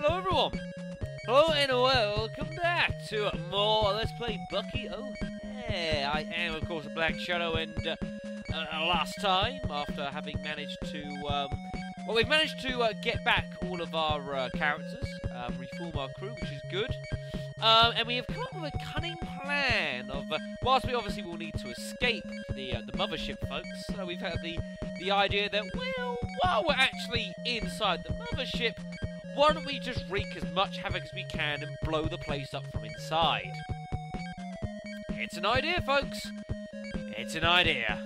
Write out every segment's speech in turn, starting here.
Hello everyone! Hello and welcome back to more Let's Play Bucky. Oh yeah, I am of course a Black Shadow, and last time, after having managed to, well, we've managed to get back all of our characters, reform our crew, which is good. And we have come up with a cunning plan of, whilst we obviously will need to escape the mothership, folks, we've had the idea that, well, while we're actually inside the mothership, why don't we just wreak as much havoc as we can and blow the place up from inside? It's an idea, folks. It's an idea.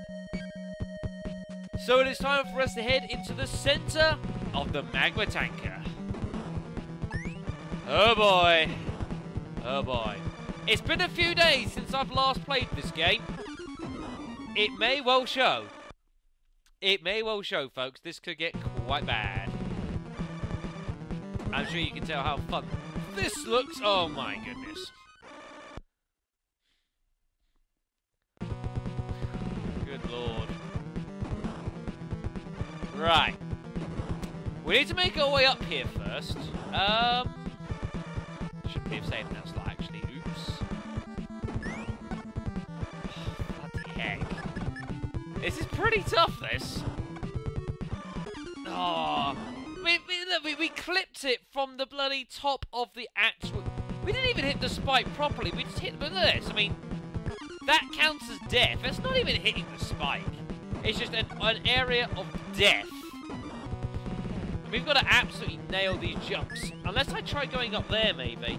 So it is time for us to head into the centre of the magma tanker. Oh boy. Oh boy. It's been a few days since I've last played this game. It may well show. It may well show, folks. This could get quite bad. I'm sure you can tell how fun this looks. Oh my goodness. Good lord. Right. We need to make our way up here first. Shouldn't be saying that, actually. Oops. Oh, bloody heck. This is pretty tough, this. Oh. We clipped it from the bloody top of the actual... We didn't even hit the spike properly. We just hit... But look at this. I mean, that counts as death. It's not even hitting the spike. It's just an area of death. And we've got to absolutely nail these jumps. Unless I try going up there, maybe.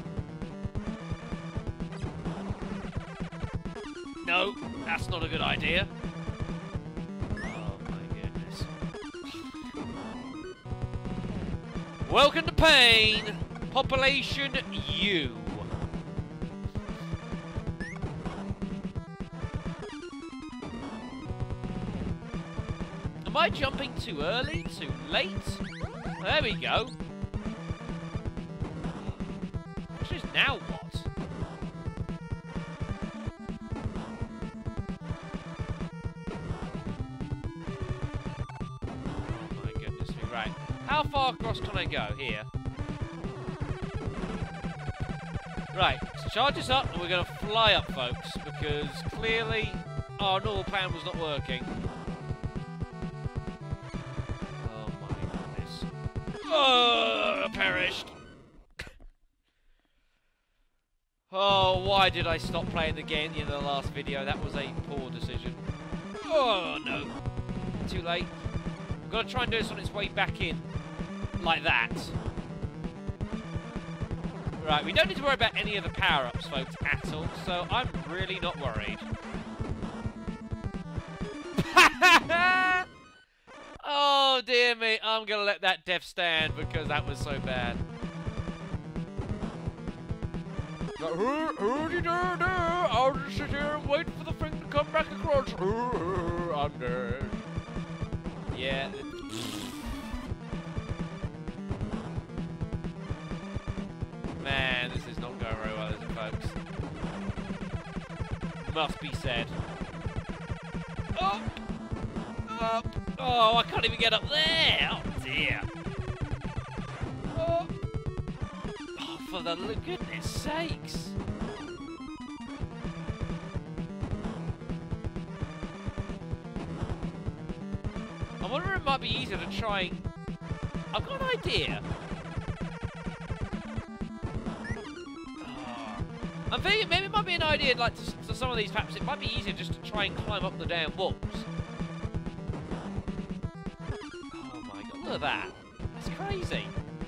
No, that's not a good idea. Welcome to pain, population U. Am I jumping too early, too late? There we go. Which is now what? Oh my goodness me, right. How far across can I go? Here. Right, so charge this up and we're going to fly up, folks, because clearly our normal plan was not working. Oh my goodness. Oh, I perished. Oh, why did I stop playing the game at the end of the last video? That was a poor decision. Oh, no. Too late. I've got to try and do this on its way back in. Like that. Right, we don't need to worry about any of the power-ups, folks, at all, so I'm really not worried. Oh, dear me, I'm going to let that death stand because that was so bad. I'll just sit here and wait for the thing to come back across. I'm dead. Yeah. Man, this is not going very well, is it, folks? Must be said. Up! Up! Oh, I can't even get up there! Oh, dear. Oh, for the goodness sakes! I wonder if it might be easier to try... I've got an idea. I'm thinking maybe it might be an idea, like, to some of these perhaps it might be easier just to try and climb up the damn walls. Oh my god, look at that. That's crazy.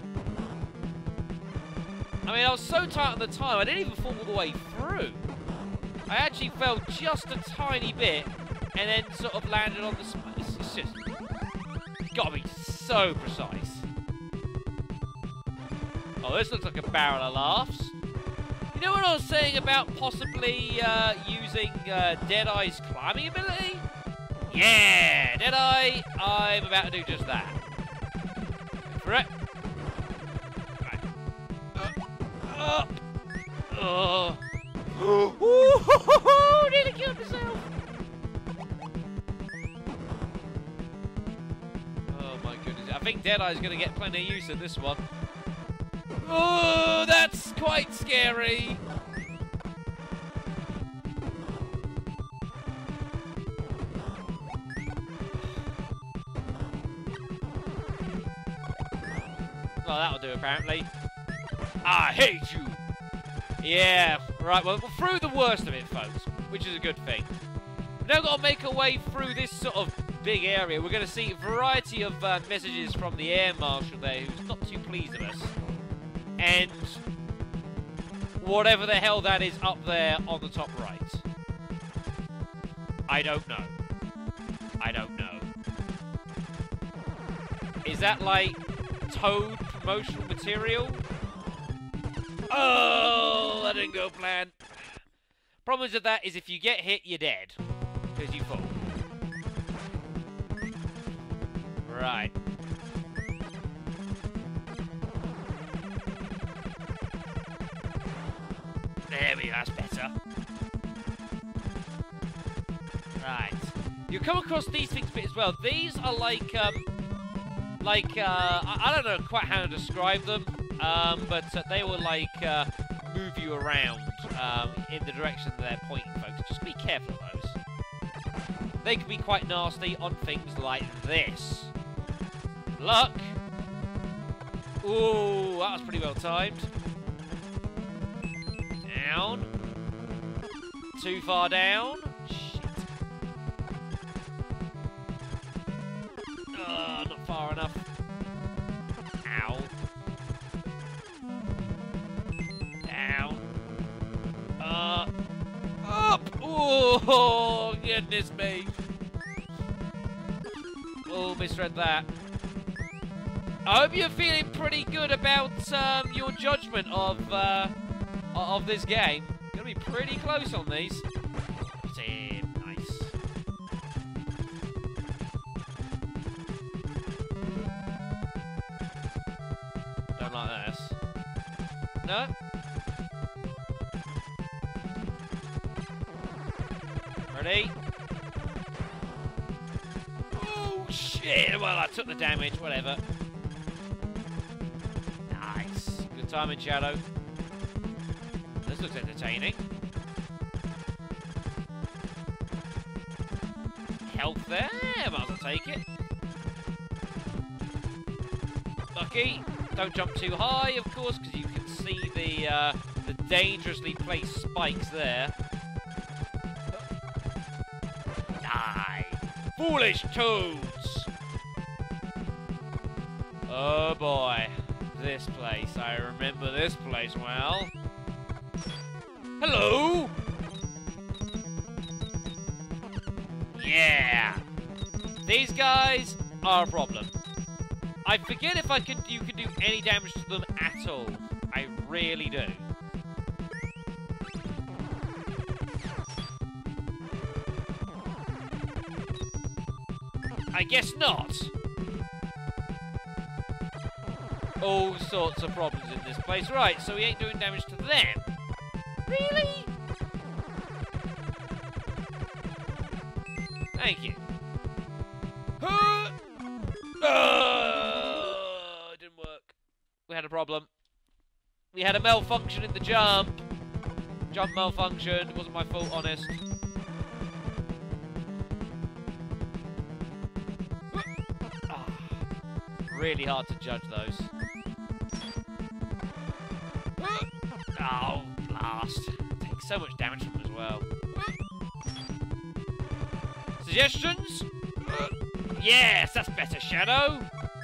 I mean, I was so tight at the time, I didn't even fall all the way through. I actually fell just a tiny bit, and then sort of landed on the spine. It's just... It's gotta be so precise. Oh, this looks like a barrel of laughs. You know what I was saying about possibly using Deadeye's climbing ability? Yeah! Deadeye, I'm about to do just that. Go for it. Right. Up! Oh! Ooh! Nearly killed myself! Oh my goodness. I think Deadeye's going to get plenty of use in this one. Oh, that's quite scary. Well, that'll do, apparently. I hate you! Yeah, right, well, we're through the worst of it, folks, which is a good thing. We've now got to make our way through this sort of big area. We're going to see a variety of messages from the Air Marshal there, who's not too pleased with us. And whatever the hell that is up there on the top right. I don't know. I don't know. Is that like Toad promotional material? Oh, that didn't go plan. Problem with that is if you get hit, you're dead. Because you fall. Right. There we go, that's better. Right. You come across these things a bit as well. These are like I don't know quite how to describe them, but they will like move you around in the direction they're pointing, folks. Just be careful of those. They can be quite nasty on things like this. Luck. Ooh, that was pretty well timed. Down. Too far down. Shit. Not far enough. Ow. Down. Up. Oh, goodness me. Oh, misread that. I hope you're feeling pretty good about your judgment of this game. Gonna be pretty close on these. Nice. Don't like this. No. Ready? Oh shit! Well, I took the damage. Whatever. Nice. Good timing, Shadow. This looks entertaining. Health there, might as well take it. Bucky, don't jump too high, of course, because you can see the dangerously placed spikes there. Die, foolish toads! Oh boy, this place. I remember this place well. Hello! Yeah! These guys are a problem. I forget if you can do any damage to them at all. I really do. I guess not. All sorts of problems in this place. Right, so we ain't doing damage to them. Really? Thank you. It didn't work. We had a problem. We had a malfunction in the jump. Jump malfunction. It wasn't my fault, honest. Really hard to judge those. Oh, blast. Takes so much damage from them as well. Suggestions? Yes, that's better, Shadow.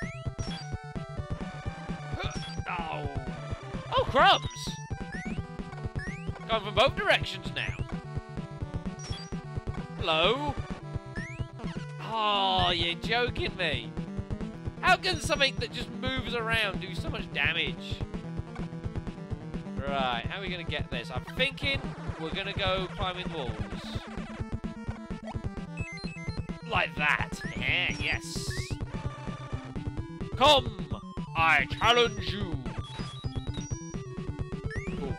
Oh. Oh, crumbs. Going from both directions now. Hello? Oh, you're joking me. How can something that just moves around do so much damage? Right, how are we going to get this? I'm thinking we're going to go climbing walls. Like that. Yeah, yes. Come, I challenge you. Cool.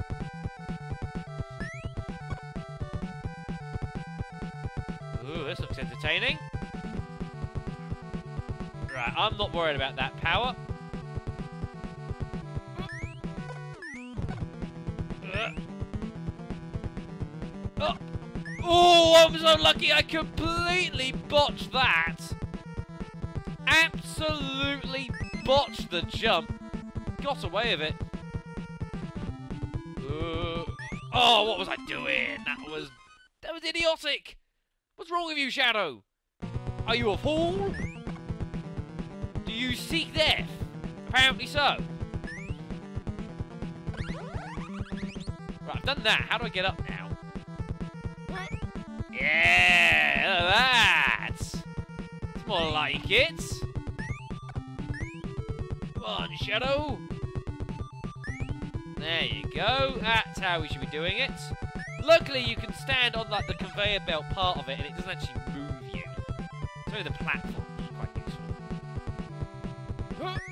Ooh, this looks entertaining. Right, I'm not worried about that power. Oh. Oh, I'm so lucky I completely botched that. Absolutely botched the jump. Got away with it. Oh, what was I doing? That was idiotic. What's wrong with you, Shadow? Are you a fool? Do you seek death? Apparently so. Right, I've done that. How do I get up now? Yeah, look at that. It's more like it. Come on, Shadow. There you go. That's how we should be doing it. Luckily, you can stand on like the conveyor belt part of it, and it doesn't actually move you. It's only the platform, which is quite useful.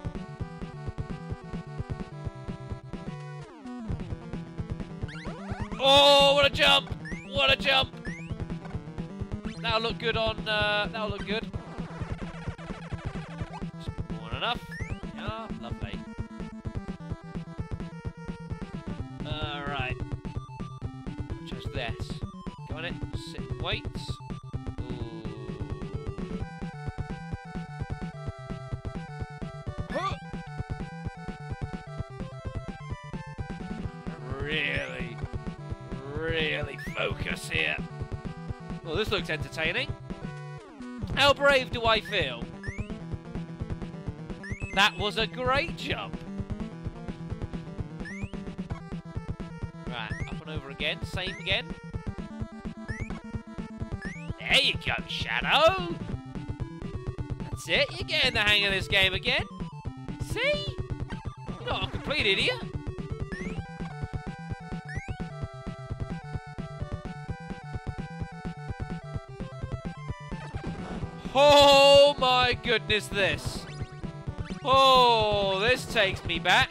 Oh, what a jump! What a jump! That'll look good on. That'll look good. More than enough. Yeah, lovely. Right. Just this. Go on it. Sit and wait. Ooh. Huh. Really focus here. Well, this looks entertaining. How brave do I feel? That was a great jump. Right, up and over again. Same again. There you go, Shadow. That's it. You're getting the hang of this game again. See? You're not a complete idiot. Oh my goodness, this. Oh, this takes me back.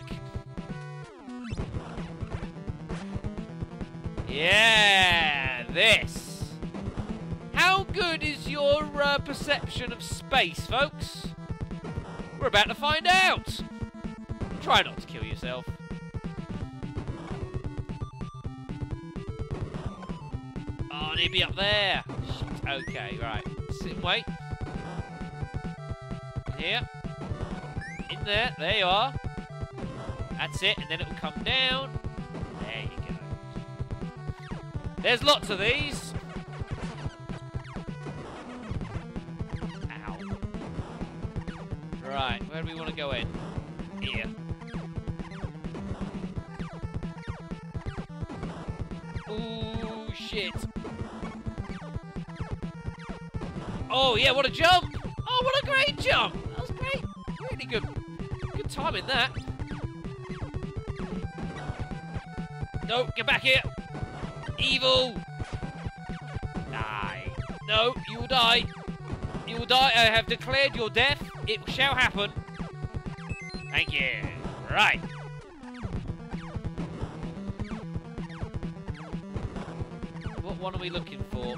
Yeah, this. How good is your perception of space, folks? We're about to find out. Try not to kill yourself. Oh, I need to be up there. Shit. Okay, right. Sit and wait. Here. In there. There you are. That's it. And then it will come down. There you go. There's lots of these. Ow. Right. Where do we want to go in? Here. Ooh, shit. Oh, yeah, what a jump! Oh, what a great jump! That was great. Really good. Good time in that. No, get back here. Evil. Die. No, you will die. You will die. I have declared your death. It shall happen. Thank you. Right. What one are we looking for?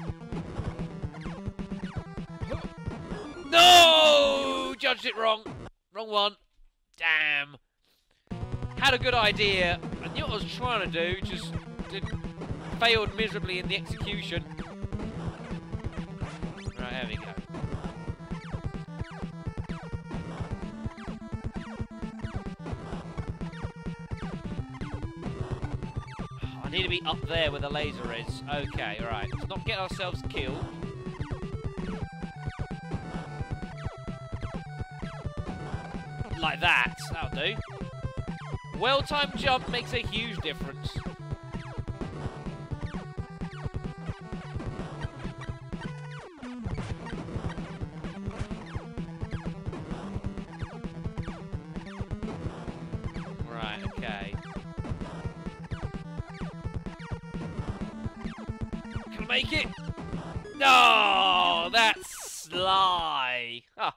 No! Judged it wrong. Wrong one. Damn. Had a good idea. I knew what I was trying to do, just failed miserably in the execution. Right, there we go. I need to be up there where the laser is. Okay, right. Let's not get ourselves killed. Like that. That'll do. Well-timed jump makes a huge difference. Right, okay. Can I make it? No! That's sly. Huh.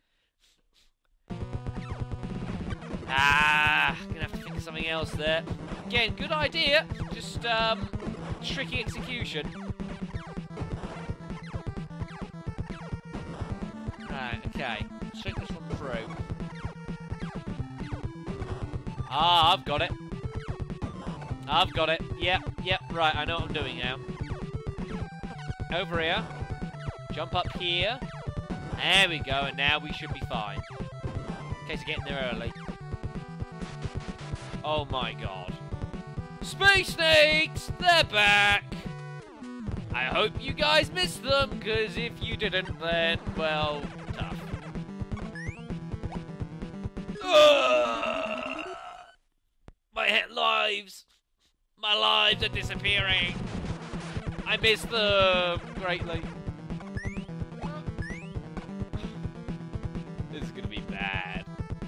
Gonna have to think of something else there. Again, good idea. Just, tricky execution. Right, okay. Let's think this one through. Ah, I've got it. I've got it. Yep, right, I know what I'm doing now. Over here. Jump up here. There we go, and now we should be fine. In case of getting there early. Oh my god. Space snakes! They're back! I hope you guys missed them, because if you didn't, then, well, tough. My lives! My lives are disappearing! I miss them greatly. This is gonna be bad.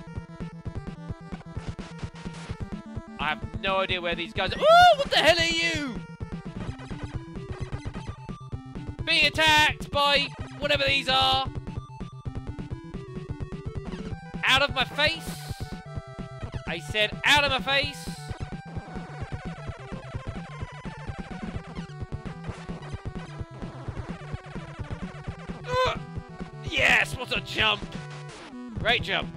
I have no idea where these guys are. Oh, what the hell are you? Being attacked by whatever these are. Out of my face. I said out of my face. Yes, what a jump. Great jump.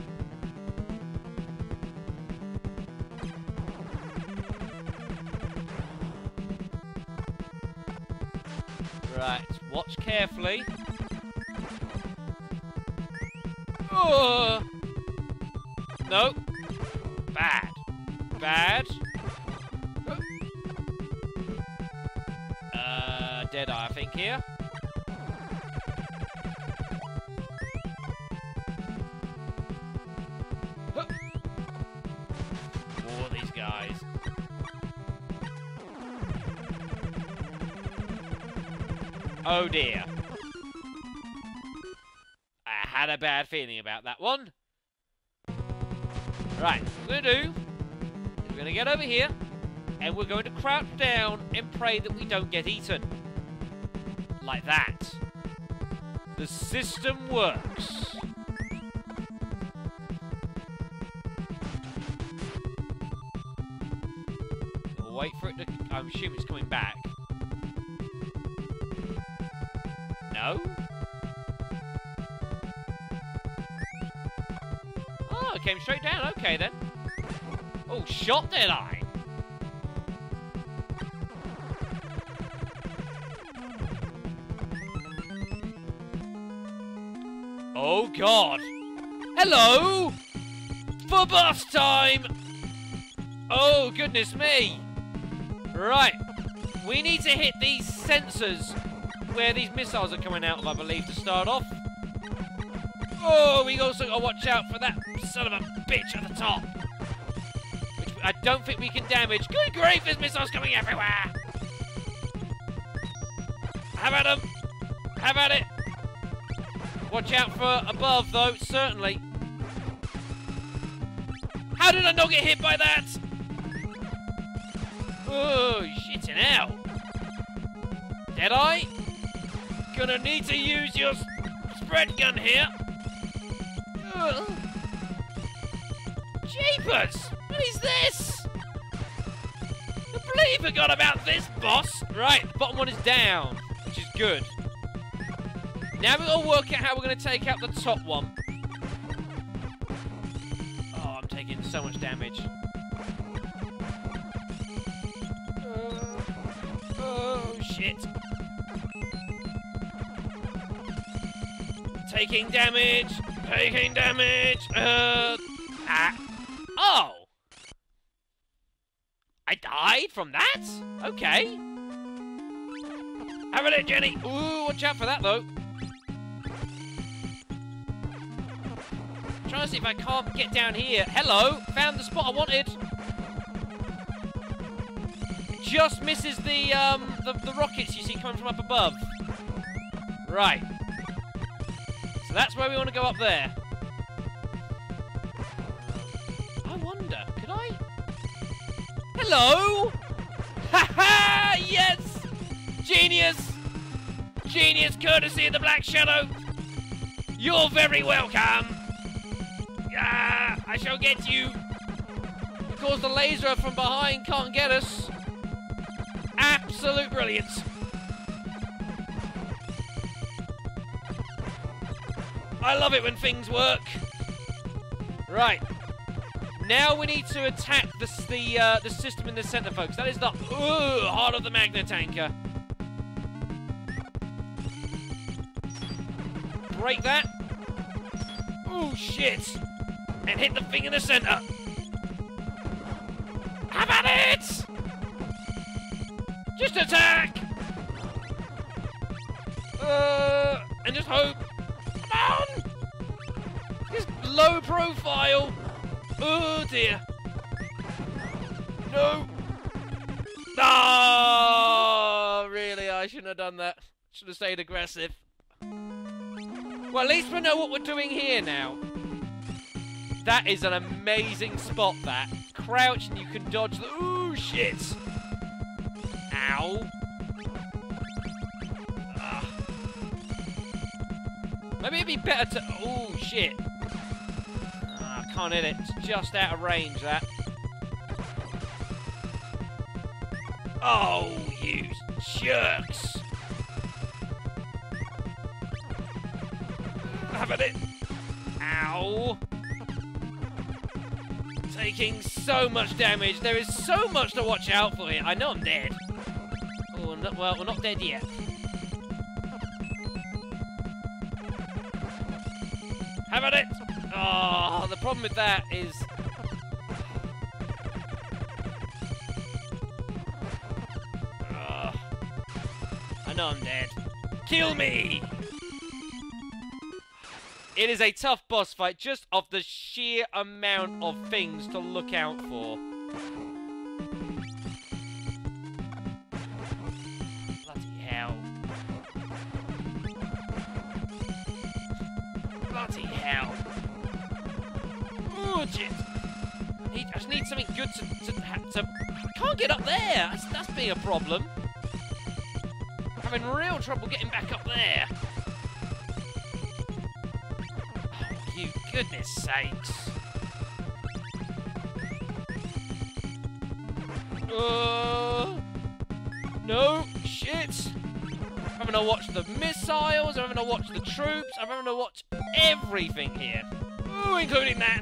Right, watch carefully. Oh! No. Bad. Bad. Deadeye, I think, here. More of these guys. Oh dear. I had a bad feeling about that one. Right, what we're going to do is we're going to get over here and we're going to crouch down and pray that we don't get eaten. Like that. The system works. We'll wait for it to... I'm assuming it's coming back. No? Oh, it came straight down. Okay, then. Oh, shot Deadeye. Oh, God. Hello! For boss time! Oh, goodness me. Right. We need to hit these sensors where these missiles are coming out of, I believe, to start off. Oh, we also got to watch out for that son of a bitch at the top. Which I don't think we can damage. Good grief, there's missiles coming everywhere. Have at them. Have at it. Watch out for above, though, certainly. How did I not get hit by that? Oh, shitting hell. Deadeye? Gonna need to use your spread gun here. Ugh. Jeepers! What is this? I completely forgot about this, boss. Right, the bottom one is down, which is good. Now we've got to work out how we're going to take out the top one. Oh, I'm taking so much damage. Oh, shit. Taking damage. Taking damage. Oh. I died from that? Okay. Have a look, Jenny. Ooh, watch out for that, though. Trying to see if I can't get down here. Hello. Found the spot I wanted. Just misses the rockets you see coming from up above. Right. So that's where we want to go, up there. I wonder, could I? Hello! Ha ha! Yes! Genius! Genius courtesy of the Black Shadow! You're very welcome! Ah, I shall get you! Of course, the laser from behind can't get us. Absolute brilliance. I love it when things work. Right. Now we need to attack the system in the centre, folks. That is the heart of the Magna tanker. Break that. Oh, shit. And hit the thing in the centre. Have at it! Just attack! And just hope. Come on! Just low profile. Oh, dear. No. Oh, really, I shouldn't have done that. Should have stayed aggressive. Well, at least we know what we're doing here now. That is an amazing spot, that. Crouch and you can dodge the... Ooh, shit. Ow. Ugh. Maybe it'd be better to... Oh, shit. I can't hit it. It's just out of range, that. Oh, you jerks. Have at it. Ow. Taking so much damage. There is so much to watch out for here. I know I'm dead. Oh, no, well, we're not dead yet. Have at it. Oh, the problem with that is... I know I'm dead. Kill me! It is a tough boss fight, just of the sheer amount of things to look out for. Bloody hell. Bloody hell. Oh, shit. I just need something good to... I can't get up there. That's being a problem. I'm having real trouble getting back up there. You goodness sakes. No, shit. I'm having to watch the missiles, I'm having to watch the troops, I'm having to watch everything here. Ooh, including that.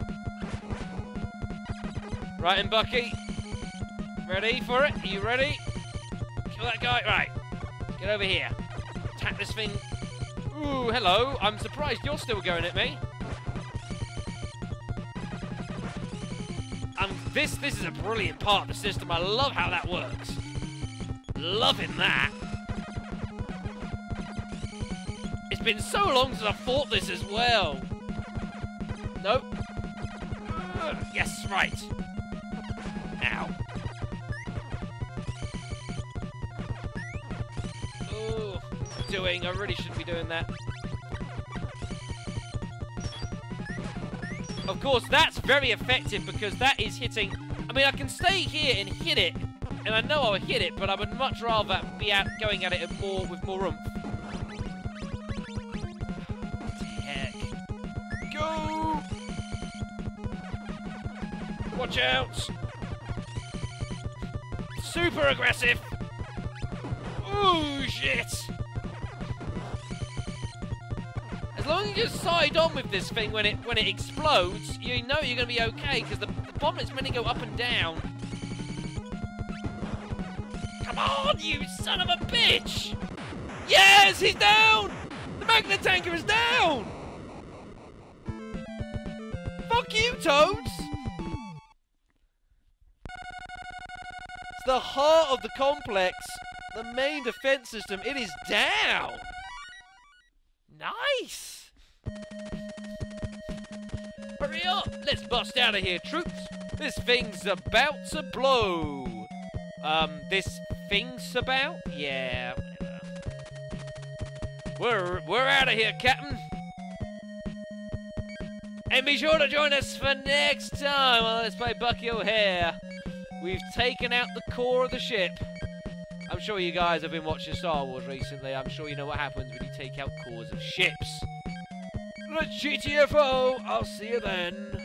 Right, and Bucky. Ready for it? Are you ready? Kill that guy. Right. Get over here. Attack this thing. Ooh, hello. I'm surprised you're still going at me. This is a brilliant part of the system. I love how that works. Loving that. It's been so long since I fought this as well. Nope. Yes, right. Ow. Oh, I really shouldn't be doing that. Of course, that's very effective because that is hitting... I mean, I can stay here and hit it, and I know I'll hit it, but I would much rather be going at it with more oomph. What the heck? Go! Watch out! Super aggressive! Ooh, shit! As long as you side on with this thing when it explodes, you know you're going to be okay, because the bomb is meant to go up and down. Come on, you son of a bitch! Yes, he's down! The Magna tanker is down! Fuck you, Toads! It's the heart of the complex, the main defense system. It is down! Nice! Hurry up! Let's bust out of here, troops! This thing's about to blow! This thing's about? Yeah, whatever. We're out of here, Captain! And be sure to join us for next time on Let's Play Bucky O'Hare. We've taken out the core of the ship. I'm sure you guys have been watching Star Wars recently. I'm sure you know what happens when you take out cores of ships. The GTFO! I'll see you then.